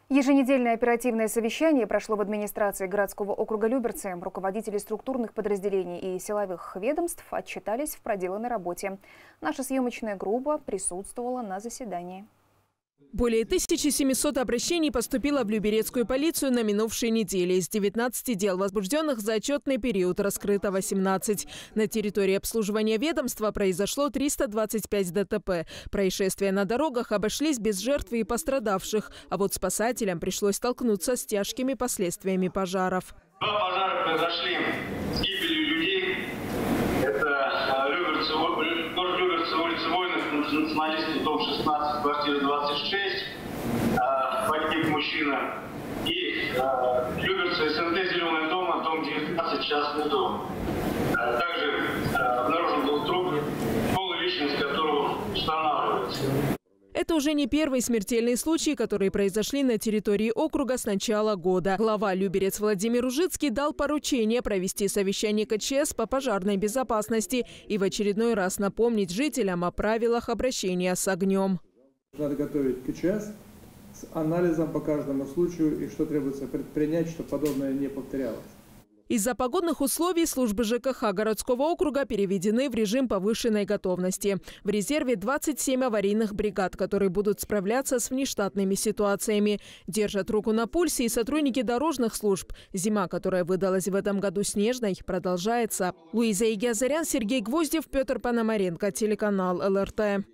Еженедельное оперативное совещание прошло в администрации городского округа Люберцы. Руководители структурных подразделений и силовых ведомств отчитались в проделанной работе. Наша съемочная группа присутствовала на заседании. Более 1700 обращений поступило в Люберецкую полицию на минувшей неделе. Из 19 дел, возбужденных за отчетный период, раскрыто 18. На территории обслуживания ведомства произошло 325 ДТП. Происшествия на дорогах обошлись без жертв и пострадавших. А вот спасателям пришлось столкнуться с тяжкими последствиями пожаров. Два пожара произошли с гибелью людей. Это Люберцы, улица Воинов, националистов, дом 16, квартира 26. Погиб мужчина. И Люберцы, СНТ, Зеленый дом, дом 19, частный дом. Также обнаружен был труп, пол и личность которого устанавливается. Это уже не первый смертельный случай, которые произошли на территории округа с начала года. Глава Люберец Владимир Ужицкий дал поручение провести совещание КЧС по пожарной безопасности и в очередной раз напомнить жителям о правилах обращения с огнем. Надо готовить КЧС с анализом по каждому случаю и что требуется предпринять, чтобы подобное не повторялось. Из-за погодных условий службы ЖКХ городского округа переведены в режим повышенной готовности. В резерве 27 аварийных бригад, которые будут справляться с внештатными ситуациями. Держат руку на пульсе и сотрудники дорожных служб. Зима, которая выдалась в этом году снежной, продолжается. Луиза Игиазарян, Сергей Гвоздев, Петр Пономаренко, телеканал ЛРТ.